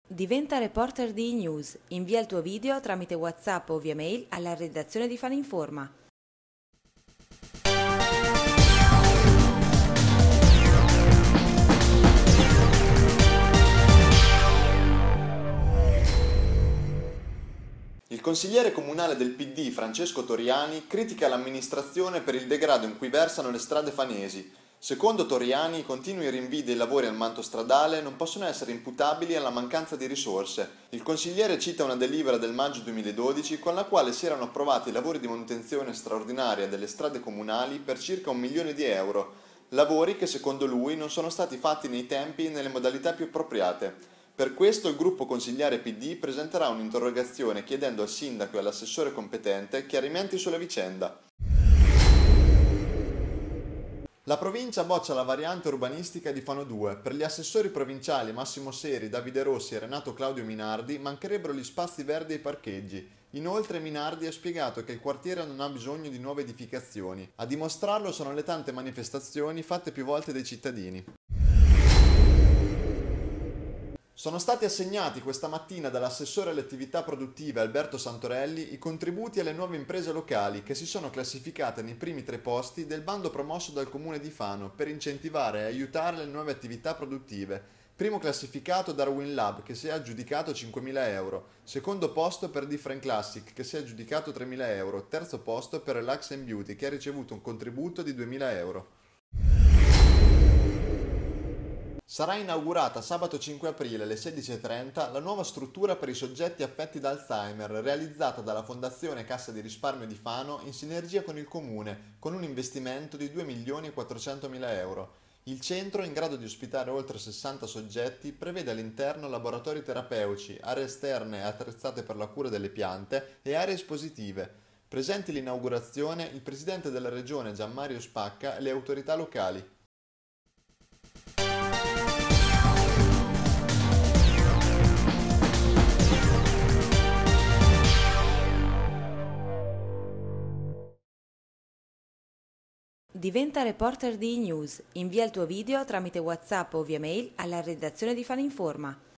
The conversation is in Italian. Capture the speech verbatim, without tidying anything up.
Diventa reporter di e-news. Invia il tuo video tramite WhatsApp o via mail alla redazione di Faninforma. Il consigliere comunale del P D Francesco Toriani critica l'amministrazione per il degrado in cui versano le strade fanesi. Secondo Toriani, i continui rinvii dei lavori al manto stradale non possono essere imputabili alla mancanza di risorse. Il consigliere cita una delibera del maggio duemiladodici con la quale si erano approvati i lavori di manutenzione straordinaria delle strade comunali per circa un milione di euro, lavori che secondo lui non sono stati fatti nei tempi e nelle modalità più appropriate. Per questo il gruppo consigliare P D presenterà un'interrogazione chiedendo al sindaco e all'assessore competente chiarimenti sulla vicenda. La provincia boccia la variante urbanistica di Fano due. Per gli assessori provinciali Massimo Seri, Davide Rossi e Renato Claudio Minardi mancherebbero gli spazi verdi e i parcheggi. Inoltre Minardi ha spiegato che il quartiere non ha bisogno di nuove edificazioni. A dimostrarlo sono le tante manifestazioni fatte più volte dai cittadini. Sono stati assegnati questa mattina dall'assessore alle attività produttive Alberto Santorelli i contributi alle nuove imprese locali che si sono classificate nei primi tre posti del bando promosso dal Comune di Fano per incentivare e aiutare le nuove attività produttive. Primo classificato Darwin Lab che si è aggiudicato cinquemila euro, secondo posto per Different Classic che si è aggiudicato tremila euro, terzo posto per Relax and Beauty che ha ricevuto un contributo di duemila euro. Sarà inaugurata sabato cinque aprile alle sedici e trenta la nuova struttura per i soggetti affetti da Alzheimer realizzata dalla Fondazione Cassa di Risparmio di Fano in sinergia con il Comune con un investimento di due milioni e quattrocentomila euro. Il centro, in grado di ospitare oltre sessanta soggetti, prevede all'interno laboratori terapeutici, aree esterne attrezzate per la cura delle piante e aree espositive. Presenti l'inaugurazione il presidente della regione Gianmario Spacca e le autorità locali. Diventa reporter di e-news. Invia il tuo video tramite WhatsApp o via mail alla redazione di Faninforma.